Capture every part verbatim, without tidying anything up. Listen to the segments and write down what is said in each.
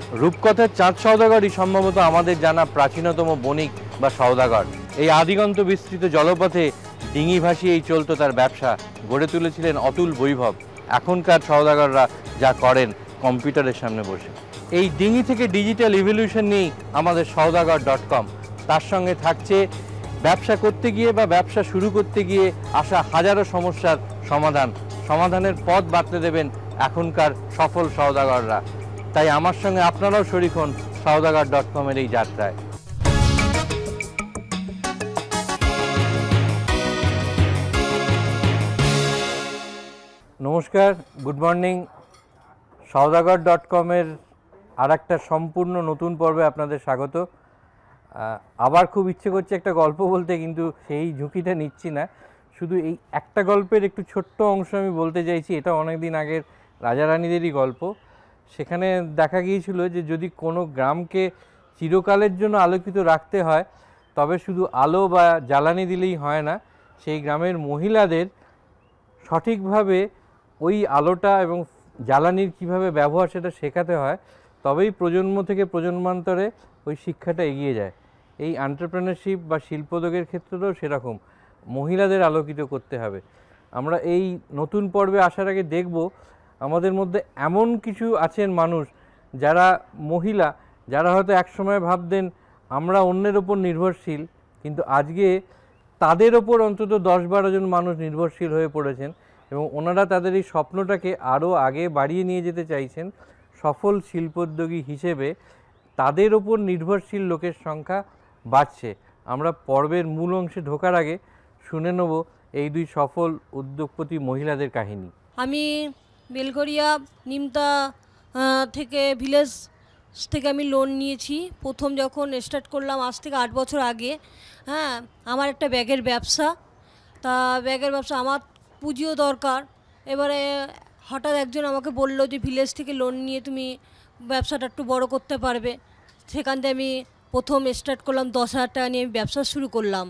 রূপকথার চাঁদ সওদাগরই সম্ভবত আমাদের জানা প্রাচীনতম বণিক বা সওদাগর। এই আদিগন্ত বিস্তৃত জলপথে ডিঙি ভাসিয়েই চলত তার ব্যবসা, গড়ে তুলেছিলেন অতুল বৈভব। এখনকার সওদাগররা যা করেন কম্পিউটারের সামনে বসে। এই ডিঙি থেকে ডিজিটাল ইভলিউশন নিয়েই আমাদের সওদাগর ডট কম। তার সঙ্গে থাকছে ব্যবসা করতে গিয়ে বা ব্যবসা শুরু করতে গিয়ে আসা হাজারো সমস্যার সমাধান। সমাধানের পথ বাতলে দেবেন এখনকার সফল সওদাগররা। তাই আমার সঙ্গে আপনারাও শরিক হন সওদাগর ডট কমের এই যাত্রায়। নমস্কার, গুড মর্নিং। সওদাগর ডট কমের আর একটা সম্পূর্ণ নতুন পর্বে আপনাদের স্বাগত। আবার খুব ইচ্ছে করছে একটা গল্প বলতে, কিন্তু সেই ঝুঁকিটা নিচ্ছি না। শুধু এই একটা গল্পের একটু ছোট্ট অংশ আমি বলতে চাইছি। এটা অনেক দিন আগের রাজা রানীদেরই গল্প। সেখানে দেখা গিয়েছিল যে যদি কোনো গ্রামকে চিরকালের জন্য আলোকিত রাখতে হয়, তবে শুধু আলো বা জ্বালানি দিলেই হয় না, সেই গ্রামের মহিলাদের সঠিকভাবে ওই আলোটা এবং জ্বালানির কীভাবে ব্যবহার সেটা শেখাতে হয়। তবেই প্রজন্ম থেকে প্রজন্মান্তরে ওই শিক্ষাটা এগিয়ে যায়। এই এন্টারপ্রেনারশিপ বা শিল্পোদ্যোগের ক্ষেত্রেও সেরকম মহিলাদের আলোকিত করতে হবে। আমরা এই নতুন পর্বে আসার আগে দেখব আমাদের মধ্যে এমন কিছু আছেন মানুষ যারা মহিলা, যারা হয়তো একসময় ভাবতেন আমরা অন্যের ওপর নির্ভরশীল, কিন্তু আজকে তাদের ওপর অন্তত দশ বারো জন মানুষ নির্ভরশীল হয়ে পড়েছেন এবং ওনারা তাদের এই স্বপ্নটাকে আরও আগে বাড়িয়ে নিয়ে যেতে চাইছেন। সফল শিল্পোদ্যোগী হিসেবে তাদের ওপর নির্ভরশীল লোকের সংখ্যা বাড়ছে। আমরা পর্বের মূল অংশে ঢোকার আগে শুনে নেব এই দুই সফল উদ্যোগপতি মহিলাদের কাহিনী। আমি বেলঘরিয়া নিমতা থেকে ভিলেজ থেকে আমি লোন নিয়েছি। প্রথম যখন স্টার্ট করলাম আজ থেকে আট বছর আগে, হ্যাঁ, আমার একটা ব্যাগের ব্যবসা। তা ব্যাগের ব্যবসা আমার পুঁজিও দরকার। এবারে হঠাৎ একজন আমাকে বললো যে ভিলেজ থেকে লোন নিয়ে তুমি ব্যবসাটা একটু বড় করতে পারবে। সেখান থেকে আমি প্রথম স্টার্ট করলাম দশ হাজার টাকা নিয়ে আমি ব্যবসা শুরু করলাম।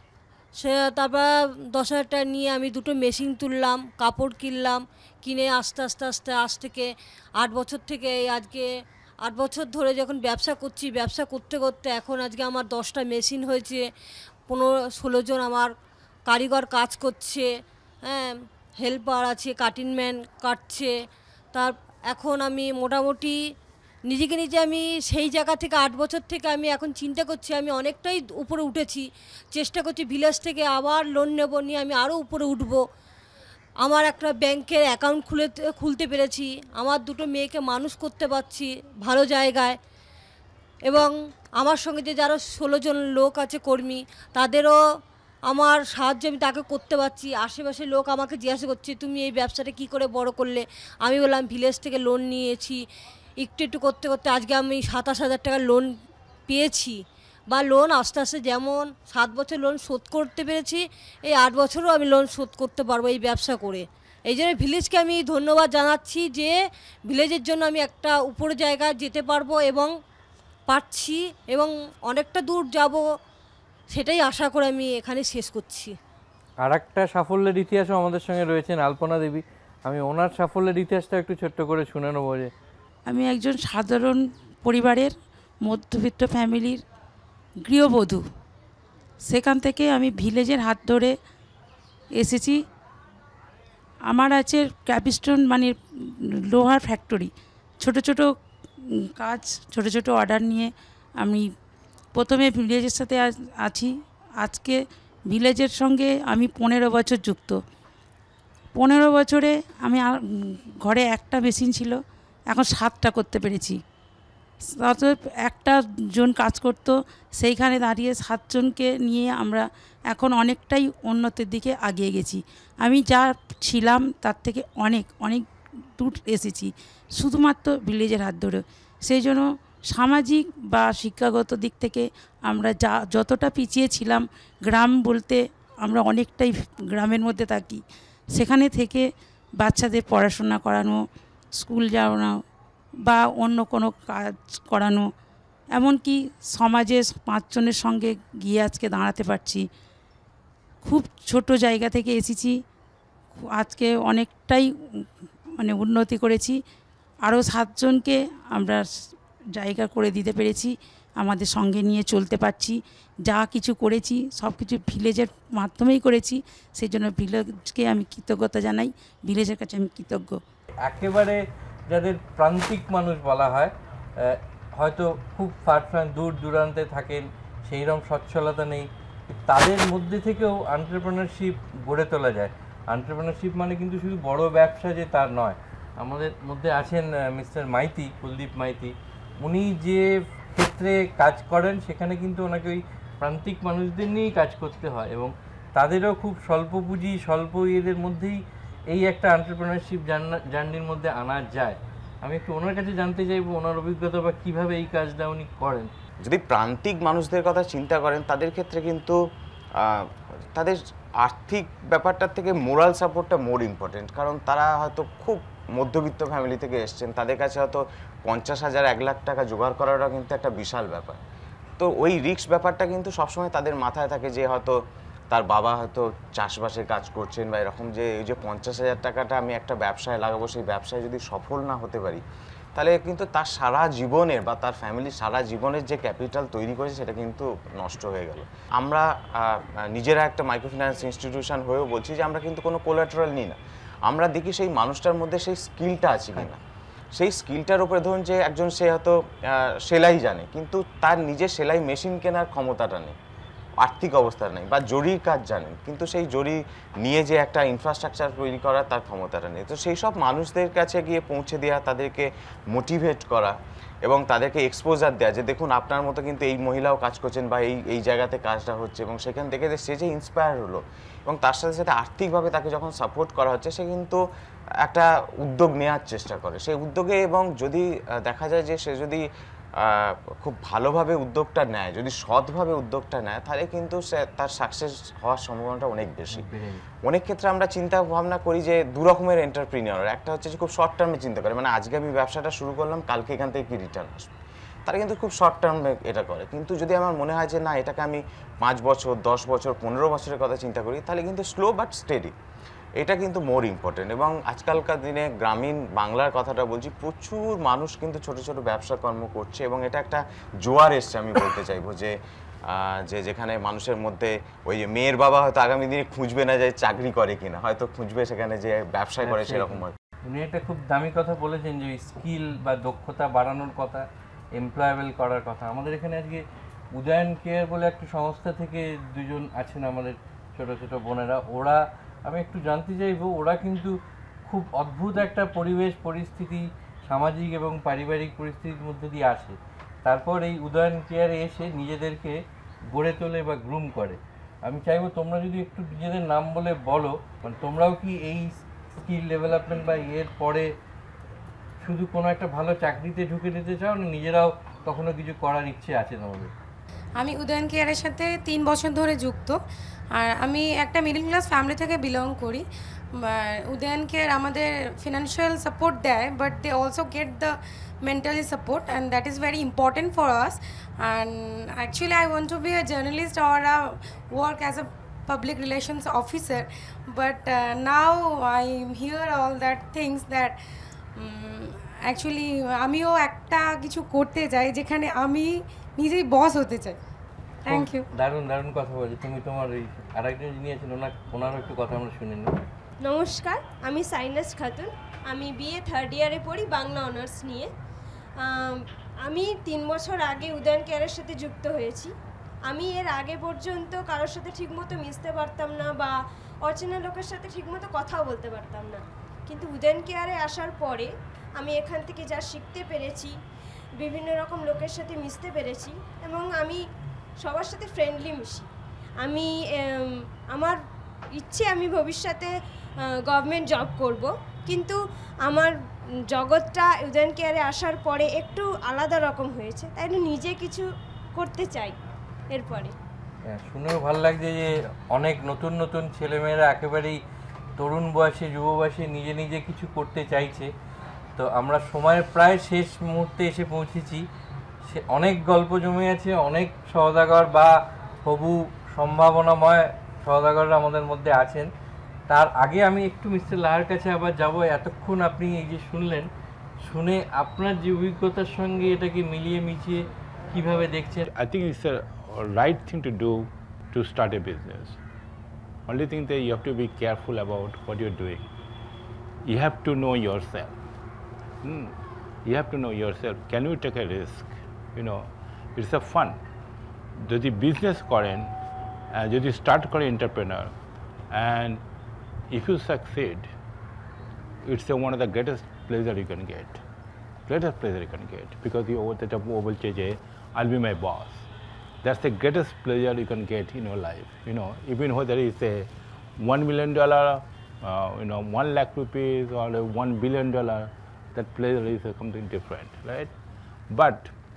সে তারপর দশ হাজার টাকা নিয়ে আমি দুটো মেশিন তুললাম, কাপড় কিনলাম, কিনে আস্তে আস্তে আস্তে আজ থেকে আট বছর থেকে আজকে আট বছর ধরে যখন ব্যবসা করছি, ব্যবসা করতে করতে এখন আজকে আমার দশটা মেশিন হয়েছে, পনেরো ষোলো জন আমার কারিগর কাজ করছে, হ্যাঁ, হেল্পার আছে, কাটিংম্যান কাটছে। তার এখন আমি মোটামুটি নিজেকে নিজে আমি সেই জায়গা থেকে আট বছর থেকে আমি এখন চিন্তা করছি আমি অনেকটাই উপরে উঠেছি। চেষ্টা করছি ভিলেজ থেকে আবার লোন নেব, নিয়ে আমি আরও উপরে উঠব। আমার একটা ব্যাংকের অ্যাকাউন্ট খুলে খুলতে পেরেছি, আমার দুটো মেয়েকে মানুষ করতে পারছি ভালো জায়গায়, এবং আমার সঙ্গে যে যারা ষোলো জন লোক আছে কর্মী, তাদেরও আমার সাহায্য আমি তাকে করতে পারছি। আশেপাশে লোক আমাকে জিজ্ঞাসা করছে তুমি এই ব্যবসাটা কী করে বড় করলে। আমি বললাম ভিলেজ থেকে লোন নিয়েছি, একটু একটু করতে করতে আজকে আমি সাতাশ হাজার টাকা লোন পেয়েছি। বা লোন আস্তে আস্তে যেমন সাত বছর লোন শোধ করতে পেরেছি, এই আট বছরও আমি লোন শোধ করতে পারবো এই ব্যবসা করে। এই জন্য ভিলেজকে আমি ধন্যবাদ জানাচ্ছি যে ভিলেজের জন্য আমি একটা উপরে জায়গায় যেতে পারবো এবং পারছি, এবং অনেকটা দূর যাব, সেটাই আশা করে আমি এখানে শেষ করছি। আর একটা সাফল্যের ইতিহাসও আমাদের সঙ্গে রয়েছেন আলপনা দেবী। আমি ওনার সাফল্যের ইতিহাসটা একটু ছোট্ট করে শুনে নেবো। যে আমি একজন সাধারণ পরিবারের মধ্যবিত্ত ফ্যামিলির গৃহবধূ। সেখান থেকে আমি ভিলেজের হাত ধরে এসেছি। আমার আছে ক্যাপিস্টোন মানে লোহার ফ্যাক্টরি, ছোট ছোট কাজ, ছোট ছোট অর্ডার নিয়ে আমি প্রথমে ভিলেজের সাথে আছি। আজকে ভিলেজের সঙ্গে আমি পনেরো বছর যুক্ত। পনেরো বছরে আমি ঘরে একটা মেশিন ছিল, এখন সাতটা করতে পেরেছি। একটা জন কাজ করতো, সেইখানে দাঁড়িয়ে সাতজনকে নিয়ে আমরা এখন অনেকটাই উন্নতির দিকে এগিয়ে গেছি। আমি যা ছিলাম তার থেকে অনেক অনেক দূর এসেছি শুধুমাত্র ভিলেজের হাত ধরে। সেই জন্য সামাজিক বা শিক্ষাগত দিক থেকে আমরা যা যতটা পিছিয়ে ছিলাম, গ্রাম বলতে আমরা অনেকটাই গ্রামের মধ্যে থাকি। সেখানে থেকে বাচ্চাদের পড়াশোনা করানো, স্কুল যাওয়ানো বা অন্য কোনো কাজ করানো, এমনকি সমাজে পাঁচজনের সঙ্গে গিয়ে আজকে দাঁড়াতে পারছি। খুব ছোট জায়গা থেকে এসেছি, আজকে অনেকটাই মানে উন্নতি করেছি। আরও সাতজনকে আমরা জায়গা করে দিতে পেরেছি, আমাদের সঙ্গে নিয়ে চলতে পারছি। যা কিছু করেছি সব কিছু ভিলেজের মাধ্যমেই করেছি, সেই জন্য ভিলেজকে আমি কৃতজ্ঞতা জানাই, ভিলেজের কাছে আমি কৃতজ্ঞ। একেবারে যাদের প্রান্তিক মানুষ বলা হয়, আহ, হয়তো খুব ফার ফার দূর দূরান্তে থাকেন, সেই রকম সচ্ছলতা নেই, তাদের মধ্যে থেকেও এন্টারপ্রেনারশিপ গড়ে তোলা যায়। এন্টারপ্রেনারশিপ মানে কিন্তু শুধু বড় ব্যবসা যে তার নয়। আমাদের মধ্যে আছেন মিস্টার মাইতি, কুলদীপ মাইতি। উনি যে ক্ষেত্রে কাজ করেন সেখানে কিন্তু ওনাকে ওই প্রান্তিক মানুষদের নিয়েই কাজ করতে হয়, এবং তাদেরও খুব স্বল্প পুঁজি স্বল্প ইয়েদের মধ্যেই এই একটা এন্টারপ্রেনারশিপ জার্নির মধ্যে আনা যায়। আমি একটু ওনার কাছে জানতে চাইবো ওনার অভিজ্ঞতা বা কীভাবে এই কাজটা উনি করেন। যদি প্রান্তিক মানুষদের কথা চিন্তা করেন তাদের ক্ষেত্রে কিন্তু তাদের আর্থিক ব্যাপারটার থেকে মোরাল সাপোর্টটা মোর ইম্পর্টেন্ট, কারণ তারা হয়তো খুব মধ্যবিত্ত ফ্যামিলি থেকে এসছেন, তাদের কাছে হয়তো পঞ্চাশ হাজার এক লাখ টাকা জোগাড় করাটা কিন্তু একটা বিশাল ব্যাপার। তো ওই রিস্ক ব্যাপারটা কিন্তু সবসময় তাদের মাথায় থাকে যে হয়তো তার বাবা হয়তো চাষবাসে কাজ করছেন বা এরকম, যে এই যে পঞ্চাশ হাজার টাকাটা আমি একটা ব্যবসায় লাগাবো, সেই ব্যবসায় যদি সফল না হতে পারি তাহলে কিন্তু তার সারা জীবনের বা তার ফ্যামিলির সারা জীবনের যে ক্যাপিটাল তৈরি করেছে সেটা কিন্তু নষ্ট হয়ে গেল। আমরা নিজেরা একটা মাইক্রোফিন্যান্স ইনস্টিটিউশন হয়েও বলছি যে আমরা কিন্তু কোনো কোলাটারাল নিই না, আমরা দেখি সেই মানুষটার মধ্যে সেই স্কিলটা আছে কিনা। সেই স্কিলটার উপরে ধরুন যে একজন সে হয়তো সেলাই জানে কিন্তু তার নিজের সেলাই মেশিন কেনার ক্ষমতাটা নেই, আর্থিক অবস্থা নেই, বা জরির কাজ জানেন কিন্তু সেই জরি নিয়ে যে একটা ইনফ্রাস্ট্রাকচার তৈরি করার তার ক্ষমতাটা নেই। তো সেই সব মানুষদের কাছে গিয়ে পৌঁছে দেওয়া, তাদেরকে মোটিভেট করা এবং তাদেরকে এক্সপোজার দেওয়া যে দেখুন আপনার মতো কিন্তু এই মহিলাও কাজ করছেন বা এই এই জায়গাতে কাজটা হচ্ছে, এবং সেখান থেকে সে যে ইন্সপায়ার হলো এবং তার সাথে সাথে আর্থিকভাবে তাকে যখন সাপোর্ট করা হচ্ছে সে কিন্তু একটা উদ্যোগ নেওয়ার চেষ্টা করে। সেই উদ্যোগে এবং যদি দেখা যায় যে সে যদি খুব ভালোভাবে উদ্যোগটা নেয়, যদি সৎভাবে উদ্যোগটা নেয়, তাহলে কিন্তু সে তার সাকসেস হওয়ার সম্ভাবনাটা অনেক বেশি। অনেক ক্ষেত্রে আমরা চিন্তা ভাবনা করি যে দু রকমের এন্টারপ্রিনিয়র, একটা হচ্ছে যে খুব শর্ট টার্মে চিন্তা করে, মানে আজকে আমি ব্যবসাটা শুরু করলাম কালকে এখান থেকে কি রিটার্ন আসবে, তারা কিন্তু খুব শর্ট টার্মে এটা করে। কিন্তু যদি আমার মনে হয় যে না এটাকে আমি পাঁচ বছর দশ বছর পনেরো বছরের কথা চিন্তা করি, তাহলে কিন্তু স্লো বাট স্টেডি এটা কিন্তু মোর ইম্পর্টেন্ট। এবং আজকালকার দিনে গ্রামীণ বাংলার কথাটা বলছি, প্রচুর মানুষ কিন্তু ছোট ছোট ব্যবসা কর্ম করছে এবং এটা একটা জোয়ার এসছে। আমি বলতে চাইবো যে যে যেখানে মানুষের মধ্যে ওই যে মেয়ের বাবা হয়তো আগামী দিনে খুঁজবে না যে চাকরি করে কিনা, হয়তো খুঁজবে সেখানে যে ব্যবসা করে সেরকম হয়। উনি একটা খুব দামি কথা বলেছেন যে স্কিল বা দক্ষতা বাড়ানোর কথা, এমপ্লয়েবল করার কথা। আমাদের এখানে আজকে উদয়ন কেয়ার বলে একটা সংস্থা থেকে দুজন আছেন আমাদের ছোট ছোট বোনেরা, ওরা আমি একটু জানতে চাইবো, ওরা কিন্তু খুব অদ্ভুত একটা পরিবেশ পরিস্থিতি, সামাজিক এবং পারিবারিক পরিস্থিতির মধ্যে দিয়ে আসে, তারপর এই উদয়ন কেয়ারে এসে নিজেদেরকে গড়ে তোলে বা গ্রুম করে। আমি চাইবো তোমরা যদি একটু নিজেদের নাম বলে বলো, মানে তোমরাও কি এই স্কিল ডেভেলপমেন্ট বা এর পরে শুধু কোনো একটা ভালো চাকরিতে ঢুকে নিতে চাও, না নিজেরাও কখনো কিছু করার ইচ্ছে আছে তোমাদের? আমি উদয়ন কেয়ারের সাথে তিন বছর ধরে যুক্ত, আর আমি একটা মিডল ক্লাস ফ্যামিলি থেকে বিলং করি। উদয়ন কেয়ার আমাদের ফিনান্সিয়াল সাপোর্ট দেয়, but they also get the mentally support, and that is very important for us. And actually I want to be a journalist or a work as a public relations officer, but uh, now I hear all that things that um, actually আমিও একটা কিছু করতে চাই যেখানে আমি নিজেই boss হতে চাই। Thank you. দারুণ দারুণ কথা বলছি। তুমি তোমার এই আরেকজন যিনি আছেন ওনার ওনারও একটু কথা আমরা শুনে নিই। নমস্কার, আমি সাইনাস খাতুন, আমি বিএ থার্ড ইয়ারে পড়ি বাংলা অনার্স নিয়ে। আমি তিন বছর আগে উদয়ন কেয়ারের সাথে যুক্ত হয়েছি। আমি এর আগে পর্যন্ত কারোর সাথে ঠিকমতো মিশতে পারতাম না বা অচেনা লোকের সাথে ঠিকমতো কথাও বলতে পারতাম না, কিন্তু উদয়ন কেয়ারে আসার পরে আমি এখান থেকে যা শিখতে পেরেছি, বিভিন্ন রকম লোকের সাথে মিশতে পেরেছি এবং আমি সবার সাথে ফ্রেন্ডলি মিশি। আমি আমার ইচ্ছে আমি ভবিষ্যতে গভর্নমেন্ট জব করব, কিন্তু আমার জগৎটা উদয়ন কেয়ারে আসার পরে একটু আলাদা রকম হয়েছে, তাই জন্য নিজে কিছু করতে চাই এরপরে। শুনেও ভালো লাগছে যে অনেক নতুন নতুন ছেলেমেয়েরা একেবারেই তরুণ বয়সে যুব বয়সে নিজে নিজে কিছু করতে চাইছে। তো আমরা সময়ের প্রায় শেষ মুহূর্তে এসে পৌঁছেছি। সে অনেক গল্প জমে আছে, অনেক সওদাগর বা হবু সম্ভাবনাময় সওদাগররা আমাদের মধ্যে আছেন। তার আগে আমি একটু মিস্টার লাহার কাছে আবার যাব। এতক্ষণ আপনি এই যে শুনলেন, শুনে আপনার যে অভিজ্ঞতার সঙ্গে এটাকে মিলিয়ে মিশিয়ে কিভাবে দেখছেন? I think it's a right thing to do to start a business. Only thing that you have to be careful about what you're doing. You have to know yourself. Hmm. You have to know yourself. Can you take a risk? You know, it's a fun. যদি business করেন, যদি start করেন entrepreneur, and if you succeed, it's a, one of the greatest pleasure you can get. Greatest pleasure you can get because you that বলছে যে I'll be my boss. That's the greatest pleasure you can get in your life. You know, even whether it's a one million dollar, uh, you know, one lakh rupees or a one billion dollar, that pleasure is something different, right? But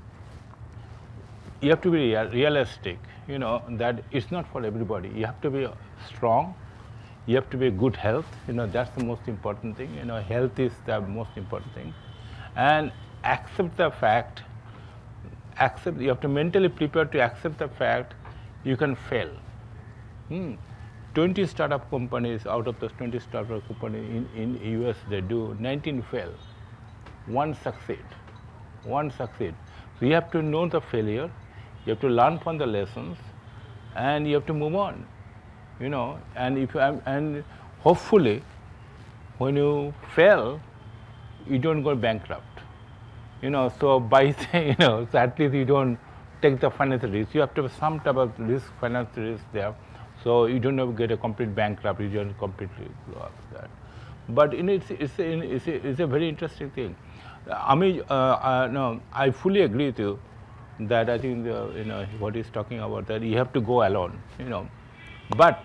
you have to be real, realistic. You know that it's not for everybody. You have to be strong. You have to be good health. You know that's the most important thing. You know, health is the most important thing, and accept the fact. Accept. You have to mentally prepare to accept the fact you can fail. Hmm. twenty startup companies out of those twenty startup companies in in U S they do nineteen fail. One succeed. One succeed. So you have to know the failure. You have to learn from the lessons, and you have to move on. You know, and if you and hopefully, when you fail, you don't go bankrupt. You know, so by saying, you know, so at least you don't take the financial risk. You have to have some type of risk, financial risk there. So you don't have to get a complete bankrupt. You don't completely blow up that. But in it's it's a, it's a, it's a very interesting thing. I mean, uh, uh, no, I fully agree with you that I think the, you know what he's talking about, that you have to go alone. You know, but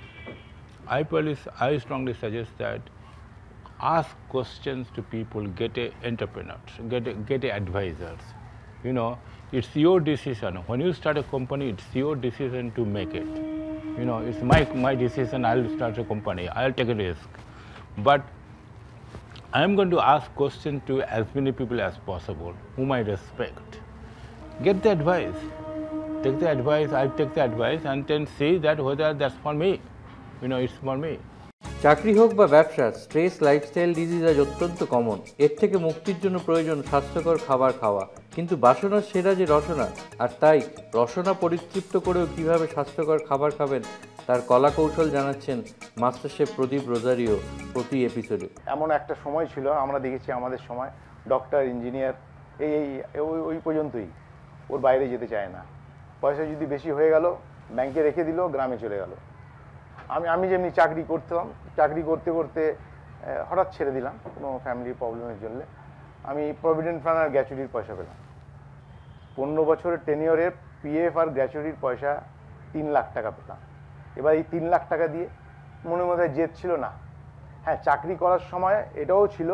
I probably I strongly suggest that ask questions to people, get a entrepreneurs, get a, get a advisors. You know, it's your decision. When you start a company, it's your decision to make it. You know, it's my my decision. I'll start a company. I'll take a risk, but I'm going to ask questions to as many people as possible, whom I respect. Get the advice. Take the advice. I take the advice, and then see that whether that's for me. You know, it's for me. চাকরি হোক বা ব্যবসা, stress, lifestyle disease আজ অত্যন্ত common. এর থেকে মুক্তির জন্য প্রয়োজন স্বাস্থ্যকর খাবার খাওয়া। কিন্তু বাসনার সেরা যে রসনা, আর তাই রসনা পরিতৃপ্ত করেও কীভাবে স্বাস্থ্যকর খাবার খাবেন তার কলা কৌশল জানাচ্ছেন মাস্টার শেফ প্রদীপ রোজারিও প্রতি এপিসোডে। এমন একটা সময় ছিল, আমরা দেখেছি আমাদের সময় ডক্টর, ইঞ্জিনিয়ার এই এই ওই ওই পর্যন্তই, ওর বাইরে যেতে চায় না। পয়সা যদি বেশি হয়ে গেল, ব্যাংকে রেখে দিল, গ্রামে চলে গেল। আমি আমি যেমনি চাকরি করতাম, চাকরি করতে করতে হঠাৎ ছেড়ে দিলাম কোনো ফ্যামিলি প্রবলেমের জন্য। আমি প্রভিডেন্ট ফান্ড আর গ্র্যাচুইটির পয়সা পেলাম। পনেরো বছরের টেনিয়রের পিএফ আর গ্র্যাচুইটির পয়সা তিন লাখ টাকা পেলাম। এবার এই তিন লাখ টাকা দিয়ে মনের মধ্যে জেদ ছিল না। হ্যাঁ, চাকরি করার সময় এটাও ছিল,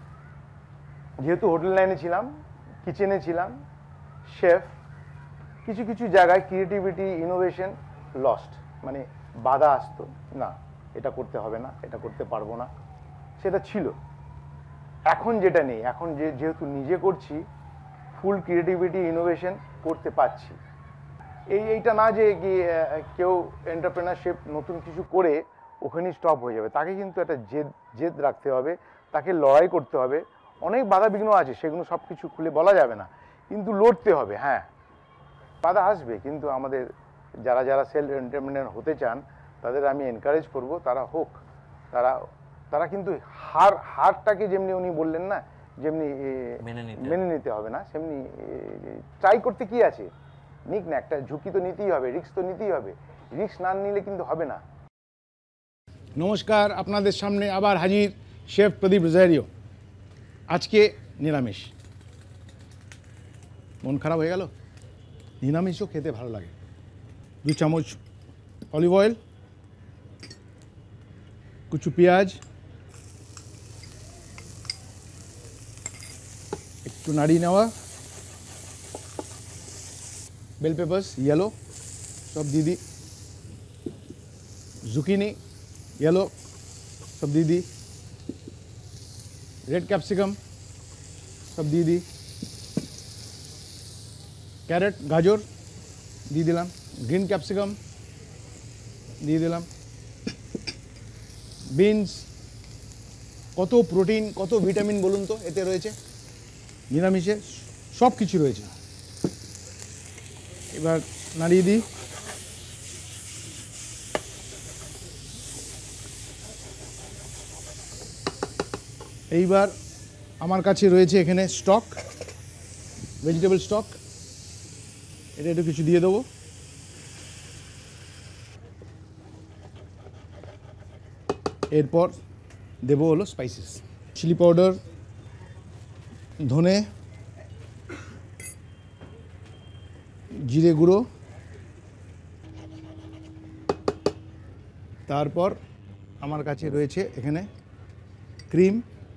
যেহেতু হোটেল লাইনে ছিলাম, কিচেনে ছিলাম, শেফ, কিছু কিছু জায়গায় ক্রিয়েটিভিটি, ইনোভেশন লস্ট, মানে বাধা আসতো, না এটা করতে হবে না, এটা করতে পারবো না, সেটা ছিল। এখন যেটা নেই, এখন যে যেহেতু নিজে করছি, ফুল ক্রিয়েটিভিটি, ইনোভেশন করতে পারছি। এই এইটা না যে কি কেউ এন্টারপ্রেনারশিপ নতুন কিছু করে ওখানেই স্টপ হয়ে যাবে, তাকে কিন্তু একটা জেদ জেদ রাখতে হবে, তাকে লড়াই করতে হবে। অনেক বাধা বিঘ্ন আছে, সেগুলো সব কিছু খুলে বলা যাবে না, কিন্তু লড়তে হবে। হ্যাঁ, বাধা আসবে, কিন্তু আমাদের যারা যারা সেলফ এন্টারপ্রেনার হতে চান তাদের আমি এনকারেজ করব, তারা হোক। তারা তারা কিন্তু হার হারটাকে যেমনি উনি বললেন না, যেমনি মেনে নিতে হবে না, সেমনি ট্রাই করতে কি আছে, নিক না, একটা ঝুঁকি তো নিতেই হবে, রিস্ক তো নিতেই হবে। রিস্ক না নিলে কিন্তু হবে না। নমস্কার, আপনাদের সামনে আবার হাজির শেফ প্রদীপ রোজারিও। আজকে নিরামিষ। মন খারাপ হয়ে গেল? নিরামিষও খেতে ভালো লাগে। দু চামচ অলিভ অয়েল, কুচু পেঁয়াজ, একটু নাড়িয়ে নেওয়া, বেল পেপার্স ইয়েলো সব দিয়ে দিই, জুকিনি ইয়েলো সব দিয়ে দিই, রেড ক্যাপসিকাম সব দিয়ে দিই, ক্যারেট, গাজর দিয়ে দিলাম, গ্রিন ক্যাপসিকাম দিয়ে দিলাম, বিনস। কত প্রোটিন, কত ভিটামিন বলুন তো এতে রয়েছে। নিরামিষে সব কিছু রয়েছে। এবার নাড়িয়ে দিই। এইবার আমার কাছে রয়েছে এখানে স্টক, ভেজিটেবল স্টক, এটা একটু কিছু দিয়ে দেবো। এরপর দেবো হলো স্পাইসেস, চিলি পাউডার, ধনে, জিরে গুঁড়ো, তারপর আমার কাছে রয়েছে এখানে ক্রিম,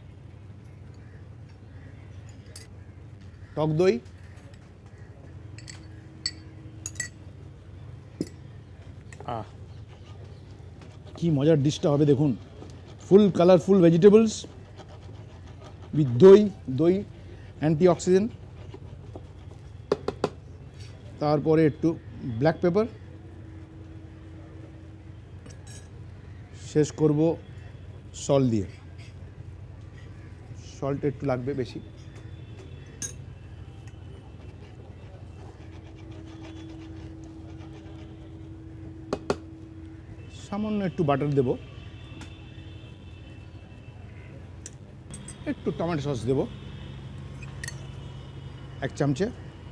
টক দই, আহ কি মজার ডিশটা হবে দেখুন। ফুল কালারফুল ভেজিটেবলস উইথ দই, দই অ্যান্টিঅক্সিডেন্ট, তারপরে একটু ব্ল্যাক পেপার, শেষ করব সল্ট দিয়ে। সল্ট একটু লাগবে বেশি। সামান্য একটু বাটার দেব, একটু টমেটো সস দেব এক চামচে,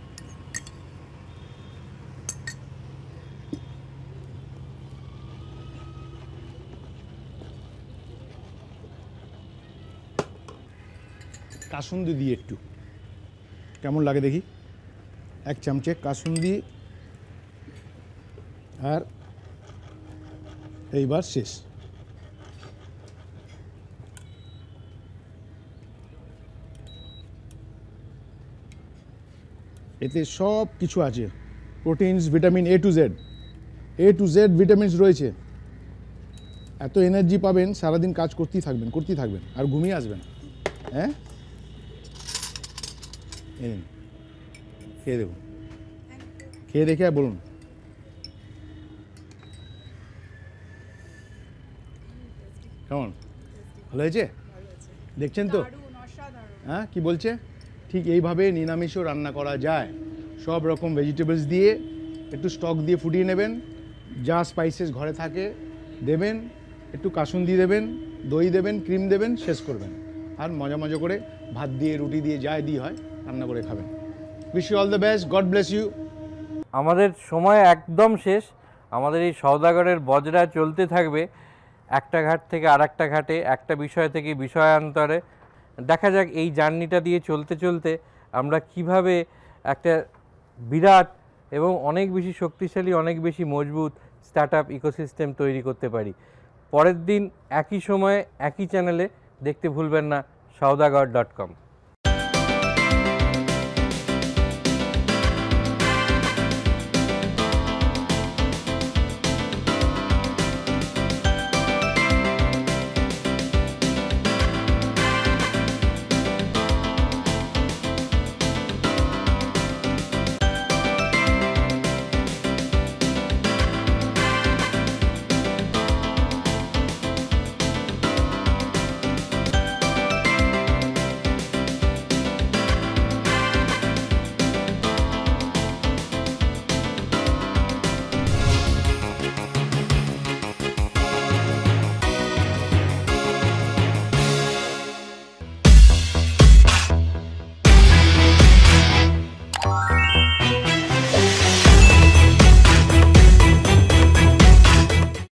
কাসুন্দি দিয়ে একটু কেমন লাগে দেখি, এক চামচে কাসুন্দি, আর এইবার শেষ। এতে সব কিছু আছে, proteins, vitamin A to Z, A to Z vitamins রয়েছে। এত এনার্জি পাবেন, সারাদিন কাজ করতেই থাকবেন করতেই থাকবেন আর ঘুমিয়ে আসবেন। হ্যাঁ, এই নিন, খেয়ে দেখুন, খেয়ে দেখে আর বলুন। কেমন, ভালো হয়েছে? দেখছেন তো, হ্যাঁ কি বলছে? ঠিক এইভাবে নিরামিষও রান্না করা যায়। সব রকম ভেজিটেবলস দিয়ে একটু স্টক দিয়ে ফুটিয়ে নেবেন, যা স্পাইসেস ঘরে থাকে দেবেন, একটু কাসুন্দি দেবেন, দই দেবেন, ক্রিম দেবেন, শেষ করবেন। আর মজা মজা করে ভাত দিয়ে, রুটি দিয়ে, যা দিয়ে হয় রান্না করে খাবেন। Wish you all the best, God bless you. আমাদের সময় একদম শেষ। আমাদের এই সওদাগরের বজরা চলতে থাকবে একটা ঘাট থেকে আর একটা ঘাটে, একটা বিষয় থেকে বিষয়ান্তরে। দেখা যাক এই জার্নিটা দিয়ে চলতে চলতে আমরা কিভাবে একটা বিরাট এবং অনেক বেশি শক্তিশালী, অনেক বেশি মজবুত স্টার্ট আপ ইকোসিস্টেম তৈরি করতে পারি। পরের দিন একই সময়ে একই চ্যানেলে দেখতে ভুলবেন না সওদাগর ডট কম।